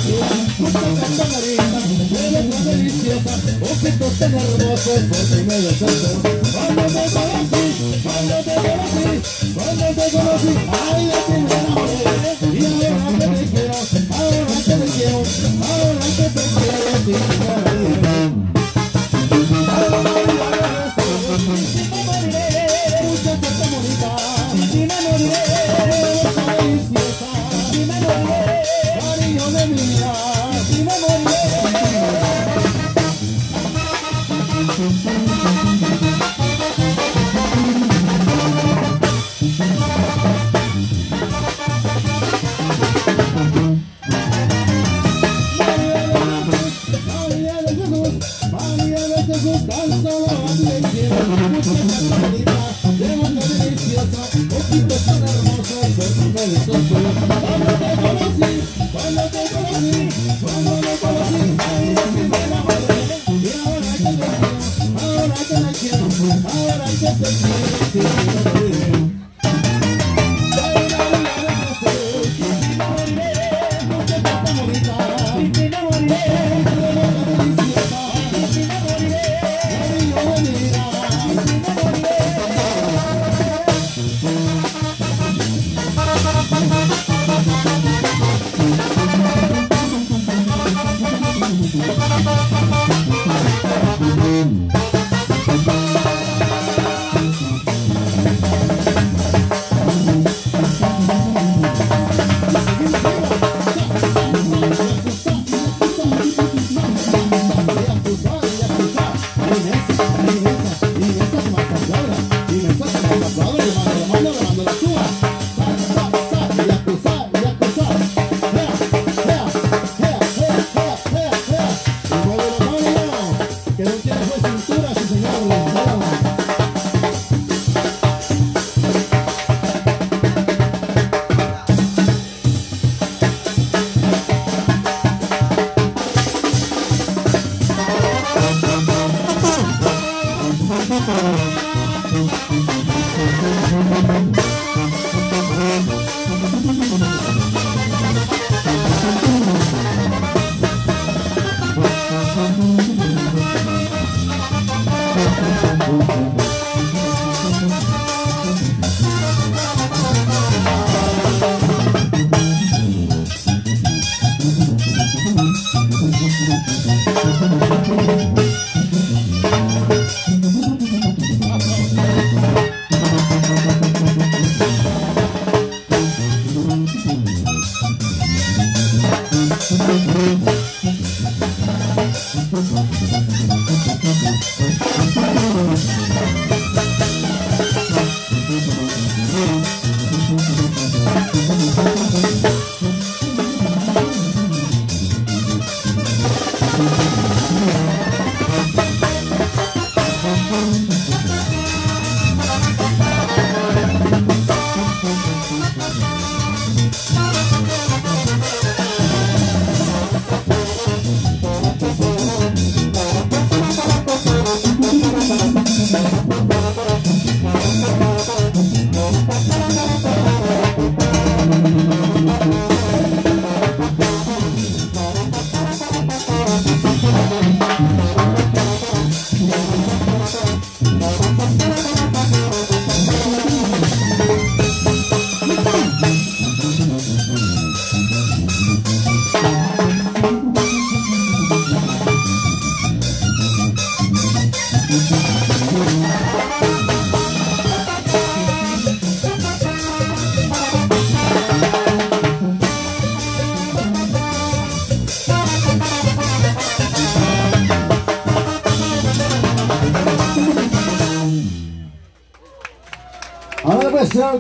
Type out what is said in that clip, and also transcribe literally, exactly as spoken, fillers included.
muchacha tan linda, de letra deliciosa, ojitos tan hermosos, por ti me deseo. Cuando te conocí, cuando te conocí, cuando te conocí, ay, de ti me enamoré. Y ahora que te quiero, ahora que te quiero, ahora que te quiero, sí, muchacha tan bonita, y me moriré, hermosa deliciosa, y me moriré, cariño de mi vida, y me moriré. María de Jesús, María de Jesús, tan solo a ti le quiero, muchacha tan bonita, de boca deliciosa, ojitos tan hermosos, por tu beso solo. Cuando te conocí, cuando te conocí, cuando te conocí, ay, de ti me enamoré. Y ahora que te quiero, ahora que te quiero, ahora que te quiero, sí, me moriré. Ahora pues,